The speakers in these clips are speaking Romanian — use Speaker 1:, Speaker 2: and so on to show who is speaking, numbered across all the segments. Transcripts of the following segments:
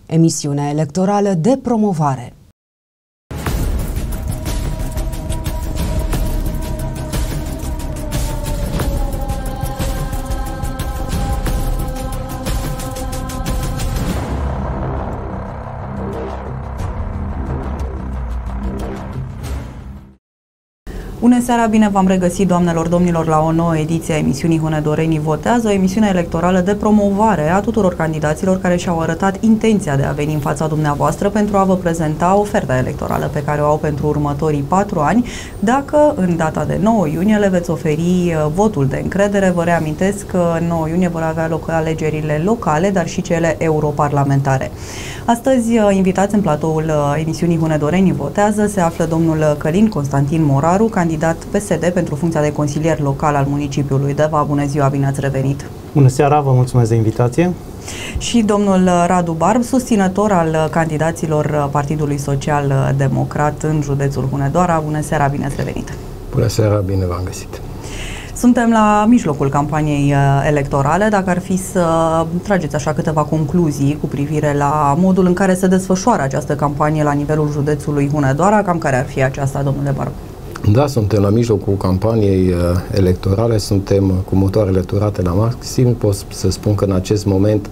Speaker 1: Emisiunea electorală de promovare.
Speaker 2: Bună seara, bine v-am regăsit, doamnelor, domnilor, la o nouă ediție a emisiunii Hunedorenii Votează, o emisiune electorală de promovare a tuturor candidaților care și-au arătat intenția de a veni în fața dumneavoastră pentru a vă prezenta oferta electorală pe care o au pentru următorii 4 ani, dacă în data de 9 iunie le veți oferi votul de încredere. Vă reamintesc că în 9 iunie vor avea loc alegerile locale, dar și cele europarlamentare. Astăzi, invitați în platoul emisiunii Hunedorenii Votează, se află domnul Călin Constantin Moraru, candidat PSD pentru funcția de consilier local al municipiului Deva. Bună ziua, bine ați revenit!
Speaker 3: Bună seara, vă mulțumesc de invitație!
Speaker 2: Și domnul Radu Barb, susținător al candidaților Partidului Social Democrat în județul Hunedoara. Bună seara, bine ați revenit!
Speaker 4: Bună seara, bine v-am găsit!
Speaker 2: Suntem la mijlocul campaniei electorale. Dacă ar fi să trageți așa câteva concluzii cu privire la modul în care se desfășoară această campanie la nivelul județului Hunedoara, cam care ar fi aceasta, domnule Barbu?
Speaker 4: Da, suntem la mijlocul campaniei electorale, suntem cu motoarele turate la maxim. Pot să spun că în acest moment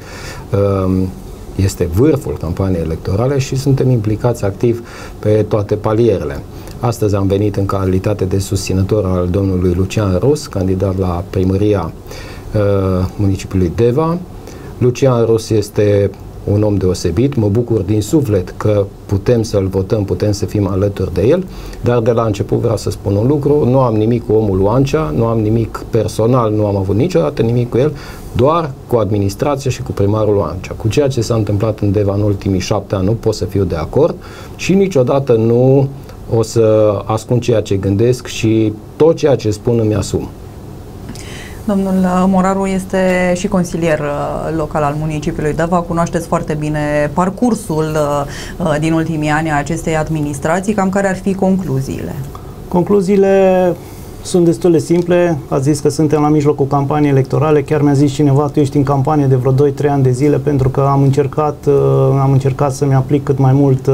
Speaker 4: este vârful campaniei electorale și suntem implicați activ pe toate palierele. Astăzi am venit în calitate de susținător al domnului Lucian Rus, candidat la primăria municipiului Deva. Lucian Rus este un om deosebit, mă bucur din suflet că putem să-l votăm, putem să fim alături de el, dar de la început vreau să spun un lucru, nu am nimic cu omul Oancea, nu am nimic personal, nu am avut niciodată nimic cu el, doar cu administrația și cu primarul Oancea. Cu ceea ce s-a întâmplat în Deva în ultimii 7 ani nu pot să fiu de acord și niciodată nu o să ascund ceea ce gândesc și tot ceea ce spun îmi asum.
Speaker 2: Domnul Moraru este și consilier local al municipiului Deva. Cunoașteți foarte bine parcursul din ultimii ani a acestei administrații. Cam care ar fi concluziile?
Speaker 3: Concluziile sunt destul de simple. Ați zis că suntem la mijlocul campaniei electorale. Chiar mi-a zis cineva, tu ești în campanie de vreo 2-3 ani de zile, pentru că am încercat să-mi aplic cât mai mult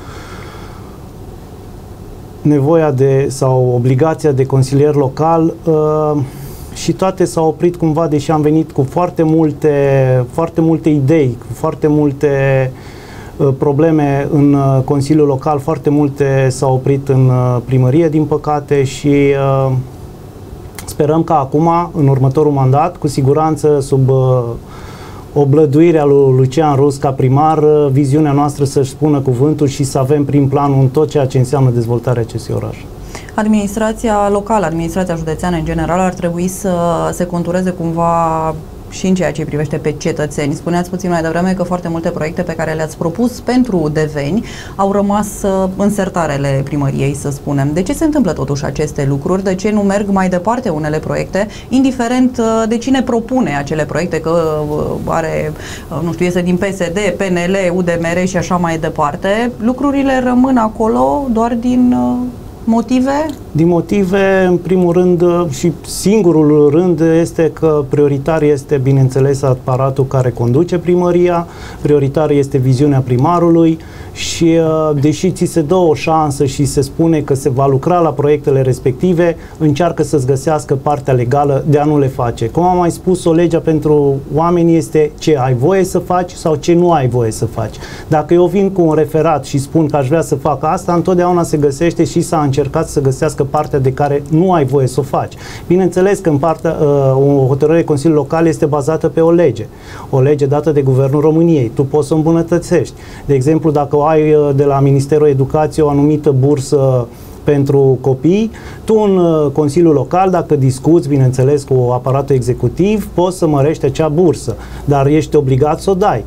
Speaker 3: nevoia sau obligația de consilier local și toate s-au oprit cumva, deși am venit cu foarte multe idei, cu foarte multe probleme în Consiliul Local, foarte multe s-au oprit în primărie, din păcate, și sperăm că acum, în următorul mandat, cu siguranță sub oblăduirea lui Lucian Rus ca primar, viziunea noastră să-și spună cuvântul și să avem prin planul în tot ceea ce înseamnă dezvoltarea acestui oraș.
Speaker 2: Administrația locală, administrația județeană în general ar trebui să se contureze cumva și în ceea ce privește pe cetățeni. Spuneați puțin mai devreme că foarte multe proiecte pe care le-ați propus pentru deveni au rămas în sertarele primăriei, să spunem. De ce se întâmplă totuși aceste lucruri? De ce nu merg mai departe unele proiecte, indiferent de cine propune acele proiecte, că are, nu știu, iese din PSD, PNL, UDMR și așa mai departe? Lucrurile rămân acolo doar din motive?
Speaker 3: Din motive, în primul rând, și singurul rând, este că prioritar este, bineînțeles, aparatul care conduce primăria, prioritar este viziunea primarului și, deși ți se dă o șansă și se spune că se va lucra la proiectele respective, încearcă să-ți găsească partea legală de a nu le face. Cum am mai spus, o legea pentru oameni este ce ai voie să faci sau ce nu ai voie să faci. Dacă eu vin cu un referat și spun că aș vrea să fac asta, întotdeauna se găsește și s-a încercat să găsească partea de care nu ai voie să o faci. Bineînțeles că în partea, o hotărâre Consiliului Local este bazată pe o lege dată de Guvernul României. Tu poți să o îmbunătățești. De exemplu, dacă ai de la Ministerul Educației o anumită bursă pentru copii, tu în Consiliul Local, dacă discuți, bineînțeles, cu aparatul executiv, poți să mărești acea bursă, dar ești obligat să o dai.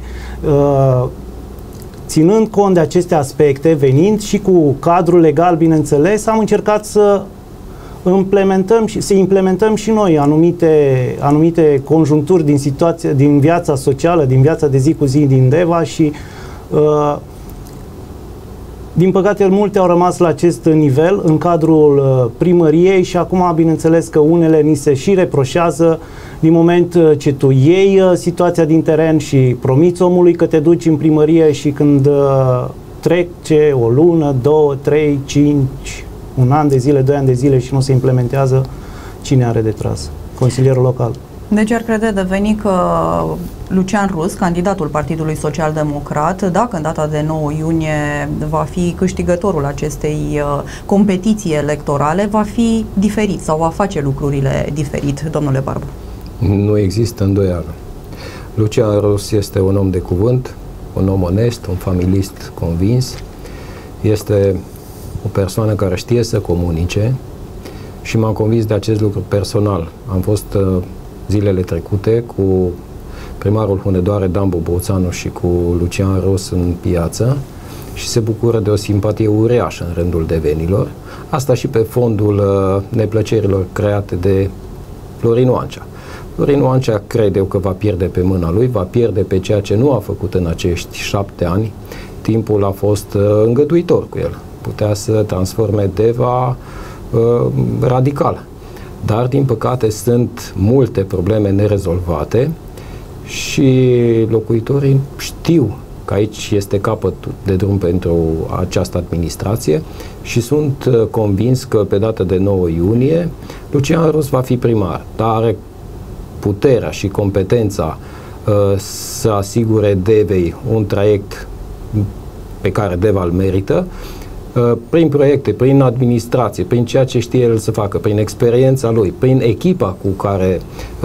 Speaker 3: Ținând cont de aceste aspecte, venind și cu cadrul legal, bineînțeles, am încercat să implementăm și noi anumite conjuncturi din situația, din viața socială, din viața de zi cu zi din Deva și Din păcate, multe au rămas la acest nivel în cadrul primăriei și acum, bineînțeles că unele ni se și reproșează din moment ce tu iei situația din teren și promiți omului că te duci în primărie și când trece o lună, 2, 3, 5, un an de zile, 2 ani de zile și nu se implementează, cine are de tras? Consilierul local.
Speaker 2: Deci ar crede deveni că Lucian Rus, candidatul Partidului Social Democrat, dacă în data de 9 iunie va fi câștigătorul acestei competiții electorale, va fi diferit sau va face lucrurile diferit, domnule Barbu?
Speaker 4: Nu există îndoială. Lucian Rus este un om de cuvânt, un om onest, un familist convins, este o persoană care știe să comunice și m-am convins de acest lucru personal. Am fost zilele trecute cu primarul Hunedoare, Dan Boboțanu, și cu Lucian Rus în piață și se bucură de o simpatie uriașă în rândul devenilor. Asta și pe fondul neplăcerilor create de Florin Oancea. Florin Oancea crede eu că va pierde pe mâna lui, va pierde pe ceea ce nu a făcut în acești 7 ani. Timpul a fost îngăduitor cu el. Putea să transforme Deva radical. Dar, din păcate, sunt multe probleme nerezolvate și locuitorii știu că aici este capătul de drum pentru această administrație și sunt convins că pe data de 9 iunie Lucian Rus va fi primar, dar are puterea și competența să asigure Devei un traiect pe care Deva îl merită, prin proiecte, prin administrație, prin ceea ce știe el să facă, prin experiența lui, prin echipa cu care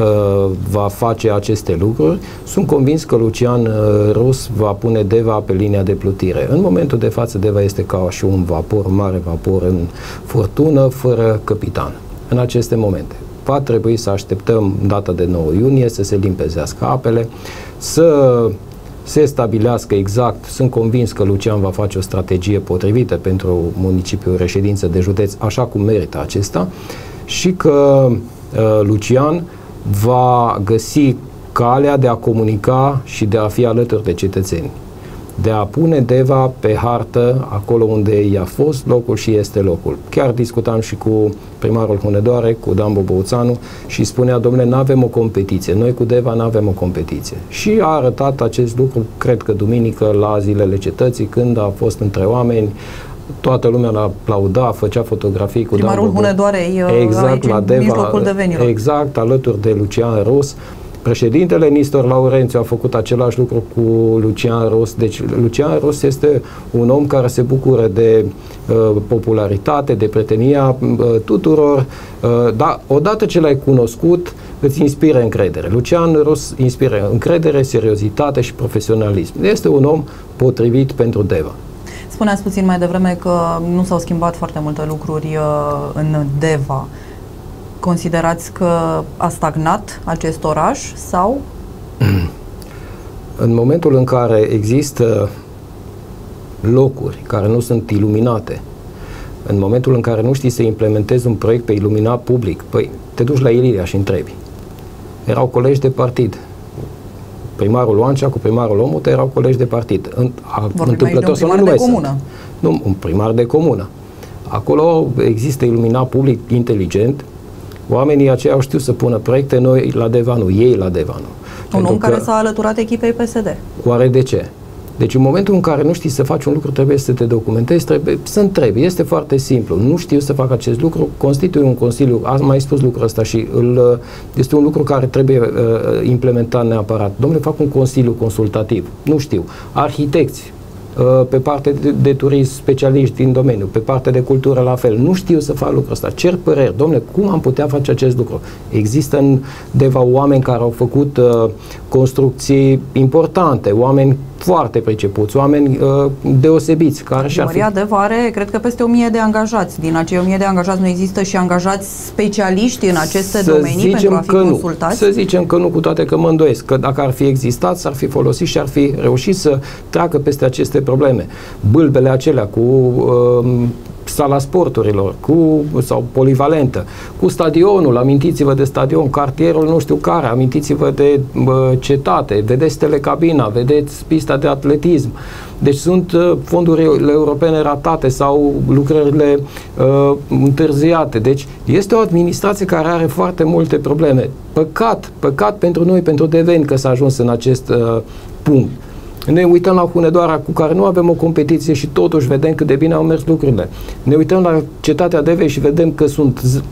Speaker 4: va face aceste lucruri. Sunt convins că Lucian Rus va pune Deva pe linia de plutire. În momentul de față, Deva este ca și un vapor, un mare vapor în furtună, fără capitan. În aceste momente va trebui să așteptăm data de 9 iunie, să se limpezească apele, să se stabilească exact. Sunt convins că Lucian va face o strategie potrivită pentru municipiul reședință de județ, așa cum merită acesta, și că Lucian va găsi calea de a comunica și de a fi alături de cetățeni, de a pune Deva pe hartă acolo unde i-a fost locul și este locul. Chiar discutam și cu primarul Hunedoare, cu Dan Boboțanu, și spunea: domnule, nu avem o competiție, noi cu Deva nu avem o competiție. Și a arătat acest lucru, cred că duminică, la Zilele Cetății, când a fost între oameni, toată lumea l-a aplaudat, făcea fotografii cu
Speaker 2: primarul
Speaker 4: Dan Boboțanu.
Speaker 2: Hunedoare
Speaker 4: exact,
Speaker 2: aici,
Speaker 4: la
Speaker 2: în
Speaker 4: Deva,
Speaker 2: mijlocul devenilor.
Speaker 4: exact, alături de Lucian Rus. Președintele Nistor Laurențiu a făcut același lucru cu Lucian Rus. Deci Lucian Rus este un om care se bucură de popularitate, de prietenia tuturor, dar odată ce l-ai cunoscut, îți inspiră încredere. Lucian Rus inspiră încredere, seriozitate și profesionalism. Este un om potrivit pentru Deva.
Speaker 2: Spuneați puțin mai devreme că nu s-au schimbat foarte multe lucruri în Deva. Considerați că a stagnat acest oraș sau?
Speaker 4: În momentul în care există locuri care nu sunt iluminate, în momentul în care nu știi să implementezi un proiect pe iluminat public, păi te duci la Iliria și întrebi. Erau colegi de partid. Primarul Oancea cu primarul Omute erau colegi de partid.
Speaker 2: Întâmplător să nu mai sunt.
Speaker 4: Nu, un primar de comună. Acolo există iluminat public inteligent. Oamenii aceia au știut să pună proiecte, noi la Deva nu, ei la Deva nu.
Speaker 2: Un om care s-a alăturat echipei PSD.
Speaker 4: Oare de ce? Deci în momentul în care nu știi să faci un lucru, trebuie să te documentezi, trebuie să întrebi. Este foarte simplu. Nu știu să fac acest lucru, constitui un consiliu, am mai spus lucrul ăsta și este un lucru care trebuie implementat neapărat. Dom'le, fac un consiliu consultativ. Nu știu. Arhitecți, pe parte de turism, specialiști din domeniu, pe partea de cultură la fel. Nu știu să fac lucrul ăsta. Cer păreri. Dom'le, cum am putea face acest lucru? Există în Deva oameni care au făcut construcții importante, oameni foarte pricepuți, oameni deosebiți.
Speaker 2: Primăria Deva are, cred că, peste 1000 de angajați. Din acei 1000 de angajați nu există și angajați specialiști în aceste domenii pentru a fi consultați?
Speaker 4: Să zicem că nu, cu toate că mă îndoiesc, că dacă ar fi existat, s-ar fi folosit și ar fi reușit să treacă peste aceste probleme. Bâlbele acelea cu sala sporturilor, sau polivalentă, cu stadionul, amintiți-vă de stadion, cartierul nu știu care, amintiți-vă de cetate, vedeți telecabina, vedeți pista de atletism. Deci sunt fondurile europene ratate sau lucrările întârziate. Deci este o administrație care are foarte multe probleme. Păcat pentru noi, pentru Deveni, că s-a ajuns în acest punct. Ne uităm la Hunedoara, cu care nu avem o competiție și totuși vedem cât de bine au mers lucrurile. Ne uităm la cetatea Devei și vedem că sunt,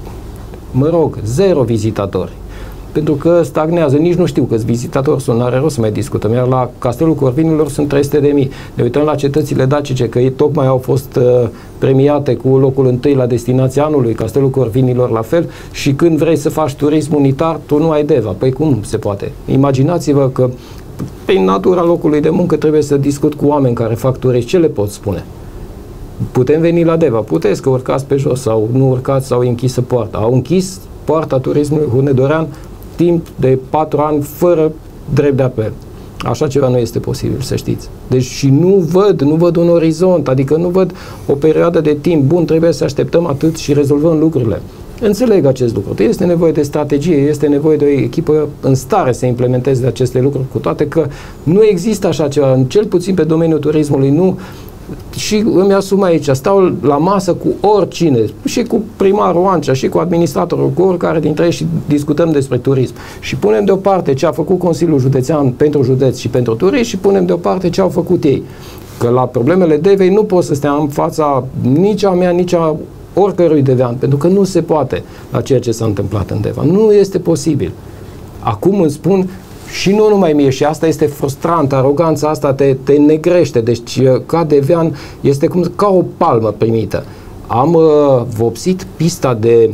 Speaker 4: 0 vizitatori. Pentru că stagnează, nici nu știu câți vizitatori sunt, n-are rost să mai discutăm, iar la Castelul Corvinilor sunt 300.000. Ne uităm la cetățile dacice, că ei tocmai au fost premiate cu locul întâi la destinația anului, Castelul Corvinilor la fel, și când vrei să faci turism unitar, tu nu ai Deva. Păi cum se poate? Imaginați-vă că prin natura locului de muncă trebuie să discut cu oameni care fac turism. Ce le pot spune? Putem veni la Deva, puteți că urcați pe jos sau nu urcați sau e închisă poarta. Au închis poarta turismului hunedorean timp de 4 ani fără drept de apel. Așa ceva nu este posibil, să știți. Deci și nu văd un orizont, adică nu văd o perioadă de timp bun, trebuie să așteptăm atât și rezolvăm lucrurile. Înțeleg acest lucru. Este nevoie de strategie, este nevoie de o echipă în stare să implementeze aceste lucruri, cu toate că nu există așa ceva, cel puțin pe domeniul turismului, nu. Și îmi asum aici, stau la masă cu oricine, și cu primarul Ancea, și cu administratorul, cu oricare dintre ei și discutăm despre turism. Și punem deoparte ce a făcut Consiliul Județean pentru județ și pentru turism și punem deoparte ce au făcut ei. Că la problemele Devei nu pot să stea în fața nici a mea, nici a oricărui devean, pentru că nu se poate la ceea ce s-a întâmplat în Deva. Nu este posibil. Acum îmi spun, și nu numai mie, și asta este frustrant, aroganța asta te negrește, deci ca devean este ca o palmă primită. Am vopsit pista de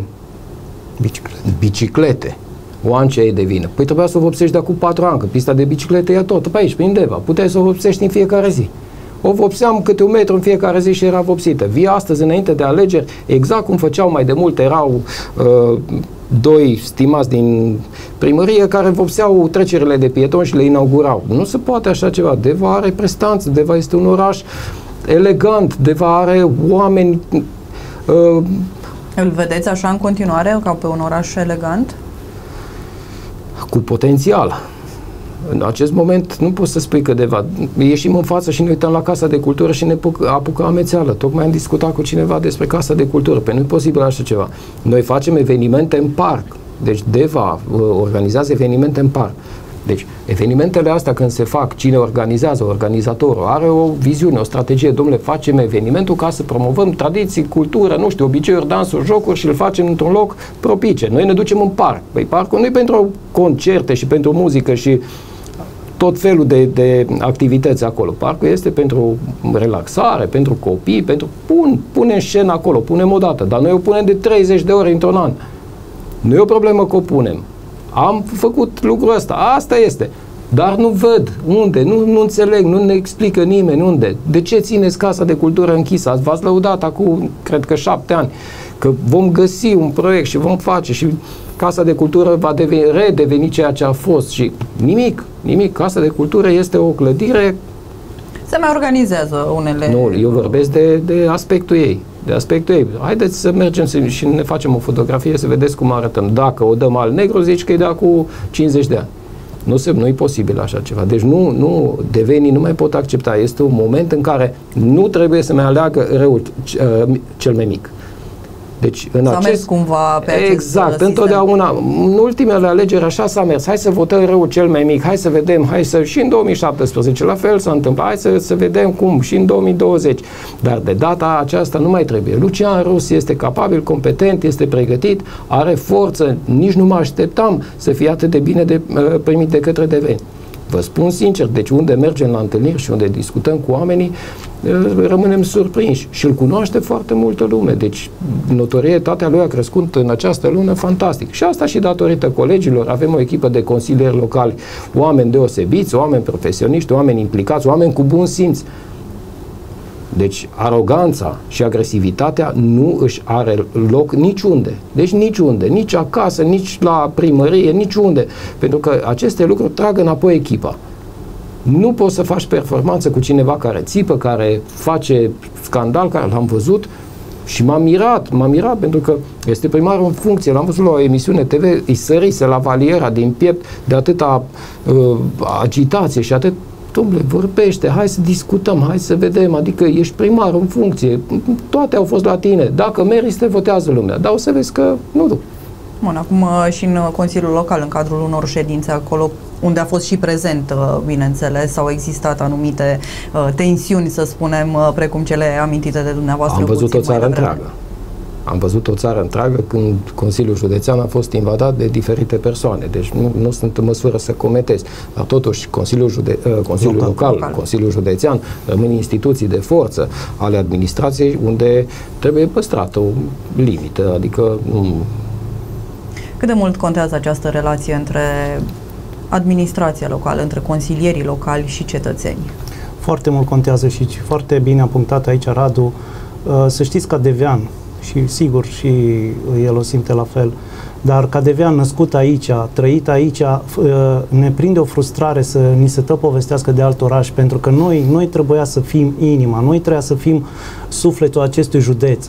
Speaker 4: biciclete. O Ancea e de vină. Păi trebuia să o vopsești de acum 4 ani, că pista de biciclete e tot pe aici, prin Deva. Puteai să o vopsești în fiecare zi. O vopseam câte 1 metru în fiecare zi și era vopsită. Vii astăzi, înainte de alegeri, exact cum făceau mai de mult, erau doi stimați din primărie care vopseau trecerile de pietoni și le inaugurau. Nu se poate așa ceva. Deva are prestanță, Deva este un oraș elegant, Deva are oameni...
Speaker 2: Îl vedeți așa în continuare, ca pe un oraș elegant?
Speaker 4: Cu potențial. În acest moment nu poți să spui că Deva. Ieșim în față și ne uităm la Casa de Cultură și ne apucă amețeală. Tocmai am discutat cu cineva despre Casa de Cultură. Păi nu e posibil așa ceva. Noi facem evenimente în parc. Deci Deva organizează evenimente în parc. Deci evenimentele astea când se fac, cine organizează, organizatorul are o viziune, o strategie. Dom'le, facem evenimentul ca să promovăm tradiții, cultură, nu știu, obiceiuri, dansuri, jocuri și îl facem într-un loc propice. Noi ne ducem în parc. Păi parcul nu e pentru concerte și pentru muzică și tot felul de activități acolo. Parcul este pentru relaxare, pentru copii, pune în scenă acolo, punem o dată, dar noi o punem de 30 de ore într-un an. Nu e o problemă că o punem. Am făcut lucrul ăsta, asta este. Dar nu văd unde, nu înțeleg, nu ne explică nimeni unde. De ce țineți Casa de Cultură închisă? V-ați lăudat acum, cred că 7 ani, că vom găsi un proiect și vom face și Casa de Cultură va redeveni ceea ce a fost și nimic. Casa de Cultură este o clădire.
Speaker 2: Se mai organizează unele...
Speaker 4: Nu, eu vorbesc de aspectul ei. Haideți să mergem și ne facem o fotografie să vedeți cum arătăm. Dacă o dăm al negru, zici că e de acum 50 de ani. Nu e posibil așa ceva. Deci devenii nu mai pot accepta. Este un moment în care nu trebuie să mai aleagă răul cel mai mic. Deci, în
Speaker 2: s-a mers cumva pe acest
Speaker 4: exact, întotdeauna, în ultimele alegeri așa s-a mers. Hai să votăm răul cel mai mic, hai să vedem, și în 2017 la fel s-a întâmplat, hai să vedem cum, și în 2020. Dar de data aceasta nu mai trebuie. Lucian Rus este capabil, competent, este pregătit, are forță, nici nu mă așteptam să fie atât de bine primit de către Deveni. Vă spun sincer, deci unde mergem la întâlniri și unde discutăm cu oamenii, rămânem surprinși și îl cunoaște foarte multă lume. Deci notorietatea lui a crescut în această lună fantastic. Și asta și datorită colegilor. Avem o echipă de consilieri locali, oameni deosebiți, oameni profesioniști, oameni implicați, oameni cu bun simț. Deci aroganța și agresivitatea nu își are loc niciunde. Deci niciunde, nici acasă, nici la primărie, niciunde. Pentru că aceste lucruri trag înapoi echipa. Nu poți să faci performanță cu cineva care țipă, care face scandal, care l-am văzut. Și m-am mirat pentru că este primarul în funcție. L-am văzut la o emisiune TV, îi sărise la valiera din piept de atâta agitație și atât. Dom'le, vorbește, hai să discutăm, hai să vedem, adică ești primar în funcție, toate au fost la tine, dacă meriți, te votează lumea, dar o să vezi că nu.
Speaker 2: Bun, acum și în Consiliul Local, în cadrul unor ședințe acolo, unde a fost și prezent, bineînțeles, au existat anumite tensiuni, să spunem, precum cele amintite de dumneavoastră.
Speaker 4: Am văzut o țară întreagă. Am văzut o țară întreagă când Consiliul Județean a fost invadat de diferite persoane. Deci nu sunt în măsură să comentez. Dar totuși Consiliul Local, Consiliul Județean rămân instituții de forță ale administrației unde trebuie păstrată o limită. Adică nu...
Speaker 2: Cât de mult contează această relație între administrația locală, între consilierii locali și cetățeni?
Speaker 3: Foarte mult contează și foarte bine a punctat aici Radu. Să știți, ca devean, și sigur și el o simte la fel, dar ca devean născut aici, trăit aici, ne prinde o frustrare să ni se povestească de alt oraș, pentru că noi trebuia să fim inima, noi trebuia să fim sufletul acestui județ.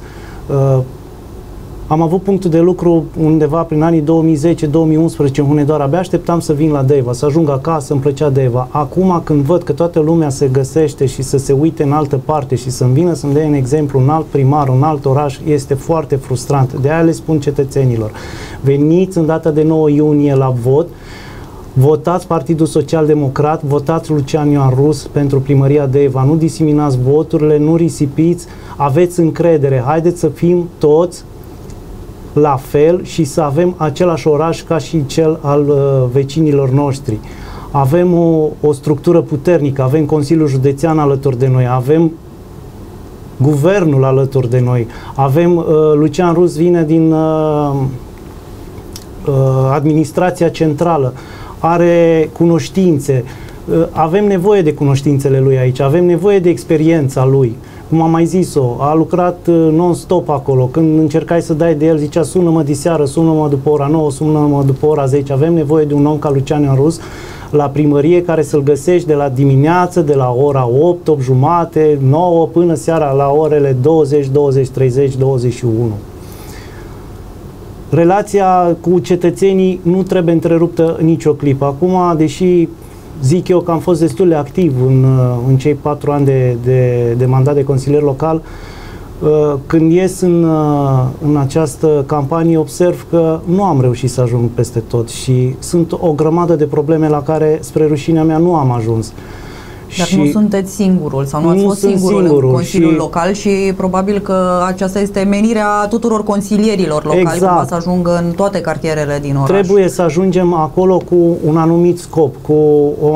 Speaker 3: Am avut punctul de lucru undeva prin anii 2010-2011 în Hunedoara. Abia așteptam să vin la Deva, să ajung acasă, îmi plăcea Deva. Acum, când văd că toată lumea se găsește și să se uite în altă parte și să-mi vină să-mi dea în exemplu un alt primar, un alt oraș, este foarte frustrant. De aia le spun cetățenilor: veniți în data de 9 iunie la vot, votați Partidul Social Democrat, votați Lucian Ioan Rus pentru primăria Deva, nu diseminați voturile, nu risipiți, aveți încredere, haideți să fim toți la fel și să avem același oraș ca și cel al vecinilor noștri. Avem o structură puternică, avem Consiliul Județean alături de noi, avem guvernul alături de noi, avem Lucian Rus vine din administrația centrală, are cunoștințe, avem nevoie de cunoștințele lui aici, avem nevoie de experiența lui. Cum am mai zis-o, a lucrat non-stop acolo. Când încercai să dai de el, zicea: sună-mă diseară, sună-mă după ora 9, sună-mă după ora 10. Avem nevoie de un om ca Lucian Ioan Rus la primărie, care să-l găsești de la dimineață, de la ora 8, 8 jumate, 9 până seara la orele 20, 20, 30, 21. Relația cu cetățenii nu trebuie întreruptă nicio clipă. Acum, deși zic eu că am fost destul de activ în cei 4 ani de mandat de consilier local, când ies în această campanie, observ că nu am reușit să ajung peste tot și sunt o grămadă de probleme la care, spre rușinea mea, nu am ajuns.
Speaker 2: Dar nu sunteți singurul sau nu ați fost singurul în Consiliul Local și probabil că aceasta este menirea tuturor consilierilor locali, exact, să ajungă în toate cartierele din oraș.
Speaker 3: Trebuie să ajungem acolo cu un anumit scop, cu o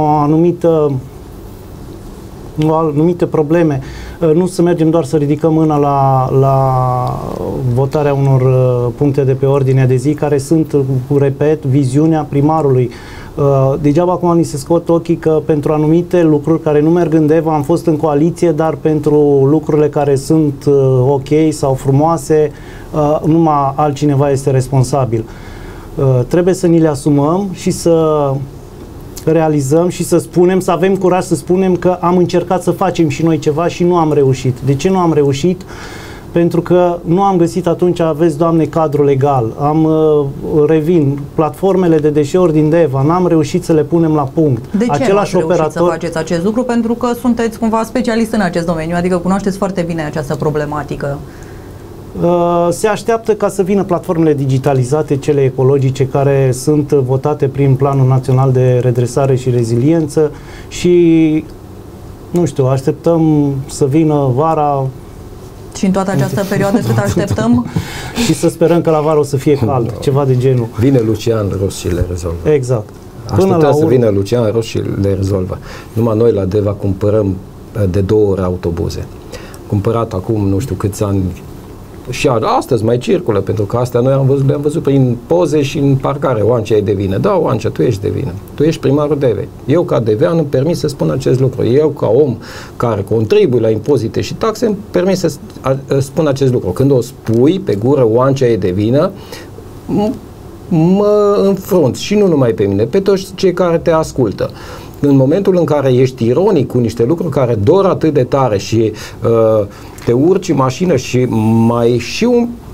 Speaker 3: anumite probleme. Nu să mergem doar să ridicăm mâna la votarea unor puncte de pe ordinea de zi care sunt, repet, viziunea primarului. Degeaba acum ni se scot ochii că pentru anumite lucruri care nu merg în Deva am fost în coaliție, dar pentru lucrurile care sunt ok sau frumoase, numai altcineva este responsabil. Trebuie să ni le asumăm și să realizăm și să spunem, să avem curaj să spunem că am încercat să facem și noi ceva și nu am reușit. De ce nu am reușit? Pentru că nu am găsit atunci, aveți, Doamne, cadru legal. Revin, platformele de deșeuri din Deva, n-am reușit să le punem la punct.
Speaker 2: De ce nu ați reușit să faceți acest lucru? Pentru că sunteți cumva specialist în acest domeniu, adică cunoașteți foarte bine această problematică.
Speaker 3: Se așteaptă ca să vină platformele digitalizate, cele ecologice, care sunt votate prin Planul Național de Redresare și Reziliență și, nu știu, așteptăm să vină vara.
Speaker 2: Și în toată această perioadă cât așteptăm?
Speaker 3: Și să sperăm că la vară o să fie cald, ceva de genul.
Speaker 4: Vine Lucian Rus și le rezolvă.
Speaker 3: Exact.
Speaker 4: Așteptăm să vină Lucian Rus și le rezolvă. Numai noi la Deva cumpărăm de 2 ori autobuze. Cumpărat acum nu știu câți ani și astăzi mai circulă, pentru că astea noi le-am văzut prin poze și în parcare. Oancea e de vină. Da, Oancea, tu ești de vină. Tu ești primarul Devei. Eu, ca devean, îmi permit să spun acest lucru. Eu, ca om care contribuie la impozite și taxe, îmi permit să spun acest lucru. Când o spui pe gură, Oancea e de vină, mă înfrunt și nu numai pe mine, pe toți cei care te ascultă. în momentul în care ești ironic cu niște lucruri care dor atât de tare și te urci în mașină și mai și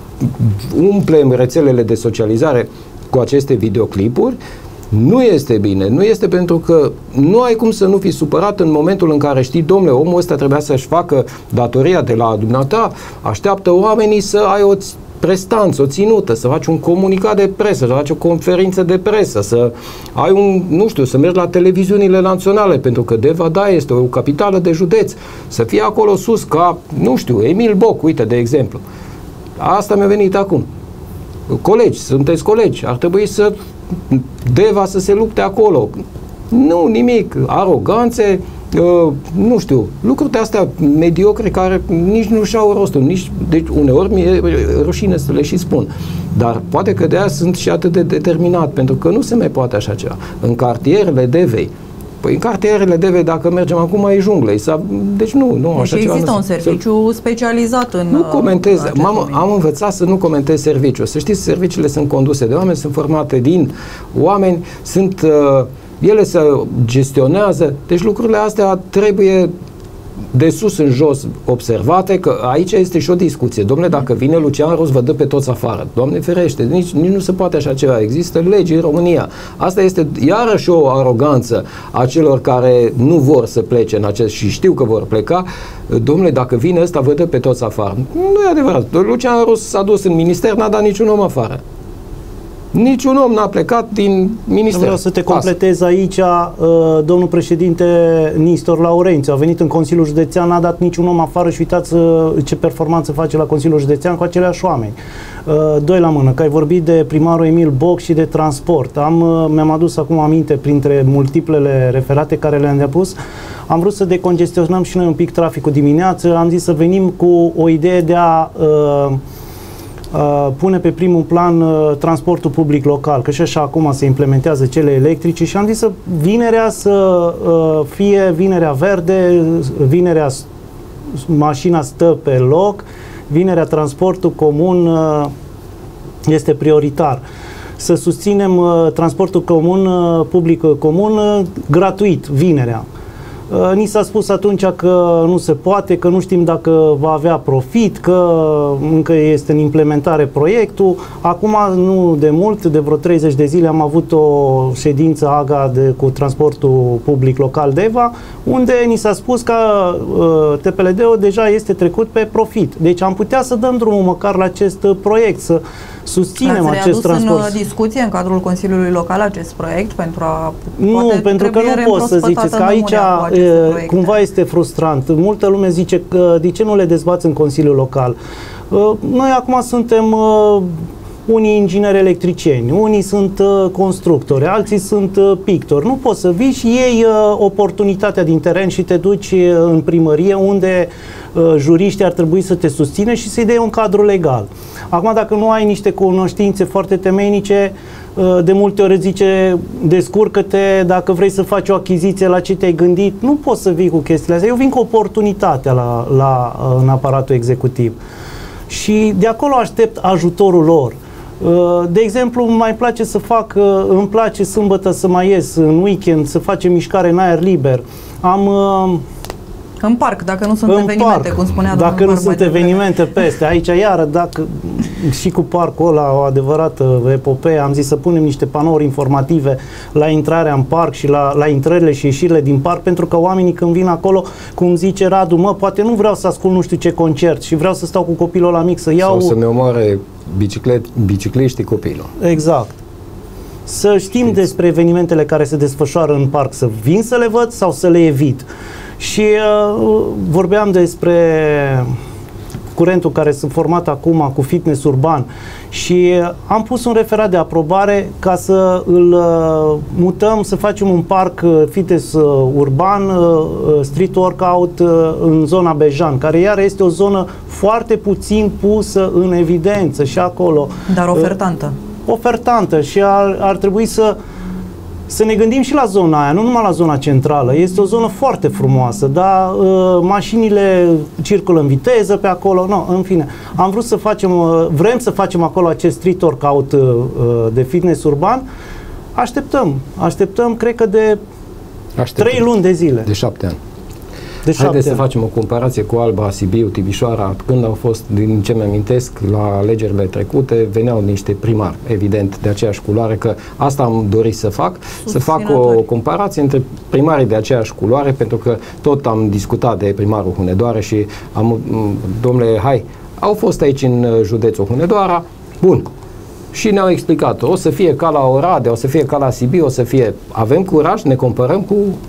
Speaker 4: umplem rețelele de socializare cu aceste videoclipuri, nu este bine. Nu este, pentru că nu ai cum să nu fii supărat în momentul în care știi, domnule, omul ăsta trebuia să-și facă datoria de la dumneata, așteaptă oamenii să ai o prestanță, o ținută, să faci un comunicat de presă, să faci o conferință de presă, să ai nu știu, să mergi la televiziunile naționale, pentru că Deva, da, este o capitală de județ, să fie acolo sus ca, nu știu, Emil Boc, uite, de exemplu. Asta mi-a venit acum. Colegi, sunteți colegi, ar trebui să Deva să se lupte acolo. Nu, nimic. Aroganțe, nu știu, lucruri de astea mediocre care nici nu și-au rostul, deci uneori mi-e rușine să le și spun. Dar poate că de aia sunt și atât de determinat, pentru că nu se mai poate așa ceva. În cartierele Devei, păi în cartierele Devei, dacă mergem acum, e junglă. Deci nu, așa ceva.
Speaker 2: Există un serviciu specializat în...
Speaker 4: Nu comentez, am învățat să nu comentez serviciul. Să știți, serviciile sunt conduse de oameni, sunt formate din oameni, ele se gestionează, deci lucrurile astea trebuie de sus în jos observate, că aici este și o discuție. Dom'le, dacă vine Lucian Rus, vă dă pe toți afară. Doamne ferește, nici nu se poate așa ceva. Există legi în România. Asta este iarăși o aroganță a celor care nu vor să plece și știu că vor pleca. Dom'le, dacă vine ăsta, vă dă pe toți afară. Nu e adevărat. Lucian Rus s-a dus în minister, n-a dat niciun om afară. Niciun om n-a plecat din minister.
Speaker 3: Vreau să te completez aici. Domnul președinte Nistor Laurențiu a venit în Consiliul Județean, n-a dat niciun om afară și uitați ce performanță face la Consiliul Județean cu aceleași oameni. Doi la mână, că ai vorbit de primarul Emil Boc și de transport. Mi-am adus acum aminte, printre multiplele referate care le-am depus, am vrut să decongestionăm și noi un pic traficul dimineață, am zis să venim cu o idee de a pune pe primul plan transportul public local, că și așa acum se implementează cele electrice și am zis să vinerea să fie vinerea verde, vinerea mașina stă pe loc, vinerea transportul comun este prioritar. Să susținem transportul comun, public comun, gratuit, vinerea. Ni s-a spus atunci că nu se poate, că nu știm dacă va avea profit, că încă este în implementare proiectul. Acum, nu de mult, de vreo 30 de zile, am avut o ședință AGA cu transportul public local Deva, unde ni s-a spus că TPLD-ul deja este trecut pe profit. Deci am putea să dăm drumul măcar la acest proiect, să susținem acest transport.
Speaker 2: În discuție în cadrul Consiliului Local acest proiect pentru a...
Speaker 3: Nu, pentru că nu pot să ziceți că aici cumva este frustrant. Multă lume zice că de ce nu le dezbați în Consiliul Local? Noi acum suntem unii ingineri electricieni, unii sunt constructori, alții sunt pictori. Nu poți să vii și iei oportunitatea din teren și te duci în primărie unde juriștii ar trebui să te susțină și să-i dai un cadru legal. Acum, dacă nu ai niște cunoștințe foarte temeinice, de multe ori zice, descurcă-te, dacă vrei să faci o achiziție, la ce te-ai gândit, nu poți să vii cu chestiile astea. Eu vin cu oportunitatea în aparatul executiv. Și de acolo aștept ajutorul lor. De exemplu, mai place să fac, îmi place sâmbătă să mai ies în weekend, să facem mișcare în aer liber.
Speaker 2: În parc, dacă nu sunt evenimente, cum spunea domnul.
Speaker 3: Dacă nu sunt evenimente peste, aici iară, dacă și cu parcul ăla, o adevărată epopee, am zis să punem niște panouri informative la intrarea în parc și la intrările și ieșirile din parc, pentru că oamenii când vin acolo, cum zice Radu, poate nu vreau să ascult nu știu ce concert și vreau să stau cu copilul ăla mic să iau...
Speaker 4: Sau să-mi omoare bicicliștii copilul.
Speaker 3: Exact. Să știm despre evenimentele care se desfășoară în parc, să vin să le văd sau să le evit. Și vorbeam despre curentul care s-a format acum cu fitness urban și am pus un referat de aprobare ca să îl mutăm, să facem un parc fitness urban, street workout în zona Bejan, care iar este o zonă foarte puțin pusă în evidență și acolo.
Speaker 2: Dar ofertantă.
Speaker 3: Ofertantă și ar trebui să ne gândim și la zona aia, nu numai la zona centrală. Este o zonă foarte frumoasă, dar mașinile circulă în viteză pe acolo. No, în fine, am vrut să facem, vrem să facem acolo acest street workout de fitness urban. Așteptăm, cred că de
Speaker 4: Aștept.
Speaker 3: 3 luni de zile.
Speaker 4: De 7 ani.
Speaker 3: De 7
Speaker 4: Haideți să
Speaker 3: ani.
Speaker 4: facem o comparație cu Alba, Sibiu, Timișoara. Când au fost, din ce mi-amintesc, la alegerile trecute, veneau niște primari, evident, de aceeași culoare, că asta am dorit să fac, să fac o comparație între primarii de aceeași culoare, pentru că tot am discutat de primarul Hunedoara și domnule, hai, au fost aici în județul Hunedoara, bun, și ne-au explicat, o să fie ca la Oradea, o să fie ca la Sibiu, o să fie, avem curaj, ne comparăm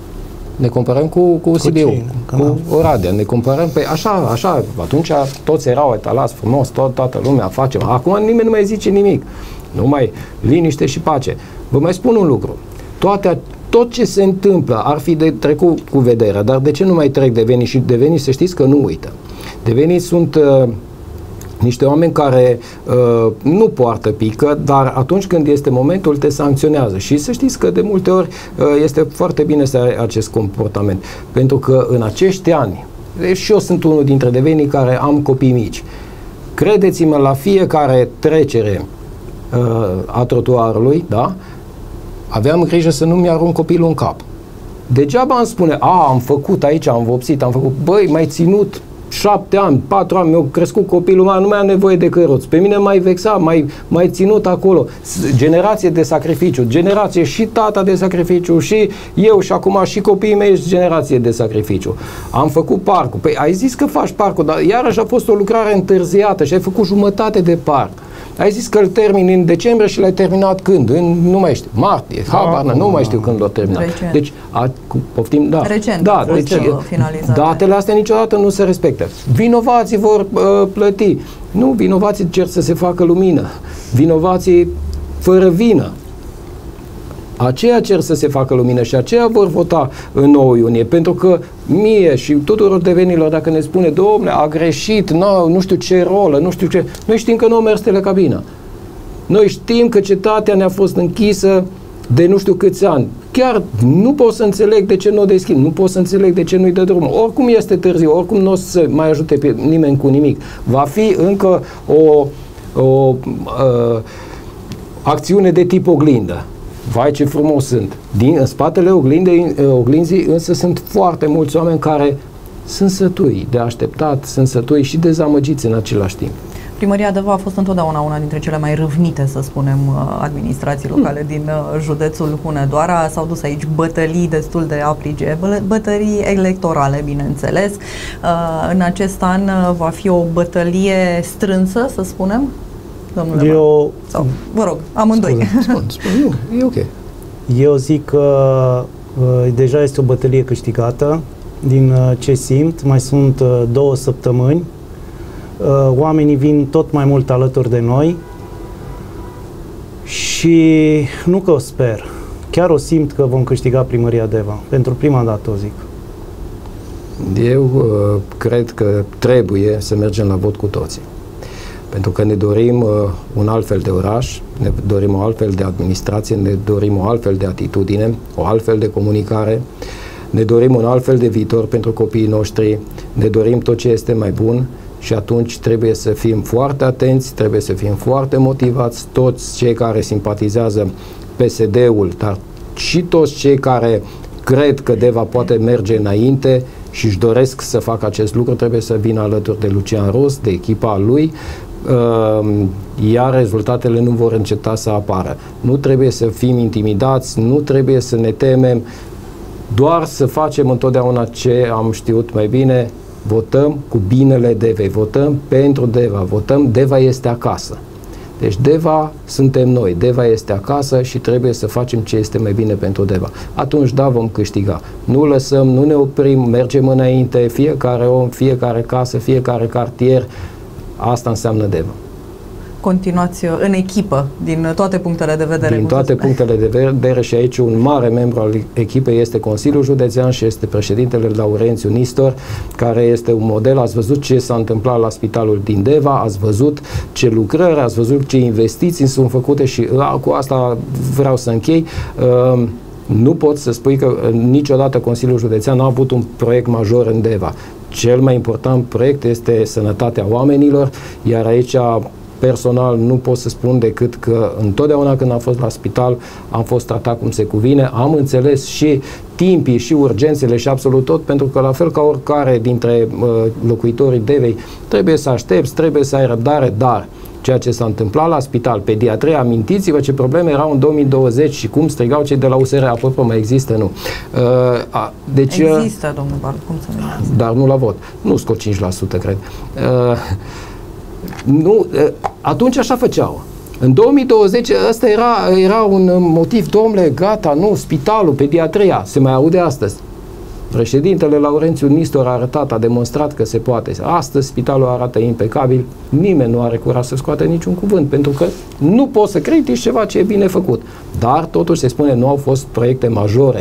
Speaker 4: cu Sibiu, cu Oradea, ne comparăm pe așa, atunci toți erau etalați frumos, toată lumea face, acum nimeni nu mai zice nimic, numai liniște și pace. Vă mai spun un lucru, tot ce se întâmplă ar fi de trecut cu vederea, dar de ce nu mai trec devenii? Și devenii, să știți că nu uită. Devenii sunt niște oameni care nu poartă pică, dar atunci când este momentul te sancționează și să știți că de multe ori este foarte bine să ai acest comportament, pentru că în acești ani, și eu sunt unul dintre devenii care am copii mici, credeți-mă, la fiecare trecere a trotuarului, da, aveam grijă să nu mi-arunc copilul în cap. Degeaba îmi spune, am făcut aici, am vopsit, am făcut, băi, mai ținut 7 ani, 4 ani, mi-a crescut copilul meu, nu mai am nevoie de căruți. Pe mine mai vexa, mai ținut acolo. Generație de sacrificiu, generație și tata de sacrificiu, și eu, și acum și copiii mei sunt generație de sacrificiu. Am făcut parcul. Păi ai zis că faci parcul, dar iarăși a fost o lucrare întârziată și ai făcut jumătate de parc. Ai zis că îl termini în decembrie și l-ai terminat când? Nu mai știu, martie, nu mai știu când l-a terminat.
Speaker 2: Recent.
Speaker 4: Deci, poftim, da.
Speaker 2: Recent,
Speaker 4: da, deci, datele astea niciodată nu se respectă. Vinovații vor plăti. Nu, vinovații cer să se facă lumină. Vinovații fără vină. Aceia cer să se facă lumină și aceia vor vota în 9 iunie, pentru că mie și tuturor devenilor, dacă ne spune, domnule, a greșit, nu știu ce rolă, nu știu ce, noi știm că nu au mers telecabina. Noi știm că cetatea ne-a fost închisă de nu știu câți ani. Chiar nu pot să înțeleg de ce nu o deschid, nu pot să înțeleg de ce nu-i dă drumul. Oricum este târziu, oricum nu o să mai ajute pe nimeni cu nimic. Va fi încă o acțiune de tip oglindă. Vai, ce frumos sunt! În spatele oglinzii însă sunt foarte mulți oameni care sunt sătui de așteptat, sunt sătui și dezamăgiți în același timp.
Speaker 2: Primăria Deva a fost întotdeauna una dintre cele mai râvnite, să spunem, administrații locale din județul Hunedoara. S-au dus aici bătălii destul de aprige, bătălii electorale, bineînțeles. În acest an va fi o bătălie strânsă, să spunem? Domnule sau, vă rog, amândoi.
Speaker 4: Spun, nu, e ok.
Speaker 3: Eu zic că deja este o bătălie câștigată, din ce simt. Mai sunt 2 săptămâni. Oamenii vin tot mai mult alături de noi și nu că o sper, chiar o simt că vom câștiga primăria Deva. Pentru prima dată o zic.
Speaker 4: Eu cred că trebuie să mergem la vot cu toții. Pentru că ne dorim un alt fel de oraș, ne dorim o altfel de administrație, ne dorim o altfel de atitudine, o altfel de comunicare, ne dorim un altfel de viitor pentru copiii noștri, ne dorim tot ce este mai bun și atunci trebuie să fim foarte atenți, trebuie să fim foarte motivați, toți cei care simpatizează PSD-ul, dar și toți cei care cred că Deva poate merge înainte și își doresc să facă acest lucru, trebuie să vină alături de Lucian Ros, de echipa lui, iar rezultatele nu vor înceta să apară. Nu trebuie să fim intimidați, nu trebuie să ne temem, doar să facem întotdeauna ce am știut mai bine, votăm cu binele Devei, votăm pentru Deva, votăm, Deva este acasă. Deci Deva suntem noi, Deva este acasă și trebuie să facem ce este mai bine pentru Deva. Atunci, da, vom câștiga. Nu lăsăm, nu ne oprim, mergem înainte, fiecare om, fiecare casă, fiecare cartier, asta înseamnă Deva.
Speaker 2: Continuați în echipă, din toate punctele de vedere.
Speaker 4: Din toate punctele de vedere și aici un mare membru al echipei este Consiliul Județean și este președintele Laurențiu Nistor, care este un model. Ați văzut ce s-a întâmplat la spitalul din Deva, ați văzut ce lucrări, ați văzut ce investiții sunt făcute și cu asta vreau să închei. Nu pot să spui că niciodată Consiliul Județean n-a avut un proiect major în Deva. Cel mai important proiect este sănătatea oamenilor, iar aici personal nu pot să spun decât că întotdeauna când am fost la spital am fost tratat cum se cuvine, am înțeles și timpii și urgențele și absolut tot, pentru că la fel ca oricare dintre locuitorii Devei trebuie să aștepți, trebuie să ai răbdare, dar ceea ce s-a întâmplat la spital, pediatrie, amintiți-vă ce probleme erau în 2020 și cum strigau cei de la USR, apropo, mai există, nu.
Speaker 2: Deci, există, domnul Bar, cum să nu există?
Speaker 4: Dar nu la vot. Nu scot 5%, cred. Atunci așa făceau. În 2020 ăsta era un motiv, domnule, gata, nu, spitalul, pediatria, se mai aude astăzi. Președintele Laurențiu Nistor a arătat, a demonstrat că se poate. Astăzi spitalul arată impecabil, nimeni nu are curaj să scoată niciun cuvânt, pentru că nu poți să critici ceva ce e bine făcut. Dar totuși se spune, nu au fost proiecte majore.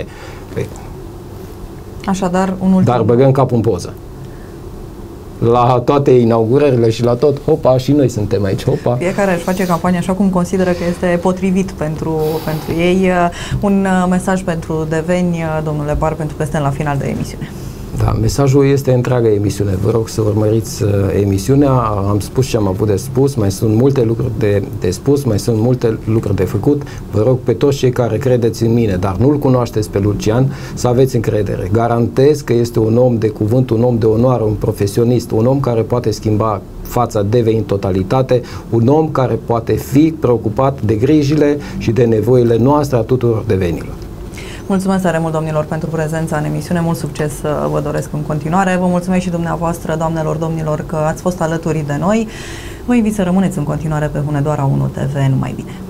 Speaker 2: Așadar, un ultim...
Speaker 4: Dar băgăm capul în poză. La toate inaugurările și la tot, hopa, și noi suntem aici, hopa.
Speaker 2: Fiecare își face campania așa cum consideră că este potrivit pentru ei. Un mesaj pentru deveni, domnule Bar, pentru că suntem la final de emisiune.
Speaker 4: Da, mesajul este întreaga emisiune. Vă rog să urmăriți emisiunea. Am spus ce am avut de spus, mai sunt multe lucruri de spus, mai sunt multe lucruri de făcut. Vă rog pe toți cei care credeți în mine, dar nu-l cunoașteți pe Lucian, să aveți încredere. Garantez că este un om de cuvânt, un om de onoare, un profesionist, un om care poate schimba fața Devei în totalitate, un om care poate fi preocupat de grijile și de nevoile noastre a tuturor devenilor.
Speaker 2: Mulțumesc tare mult, domnilor, pentru prezența în emisiune. Mult succes vă doresc în continuare. Vă mulțumesc și dumneavoastră, doamnelor, domnilor, că ați fost alături de noi. Vă invit să rămâneți în continuare pe Hunedoara 1 TV. Numai bine!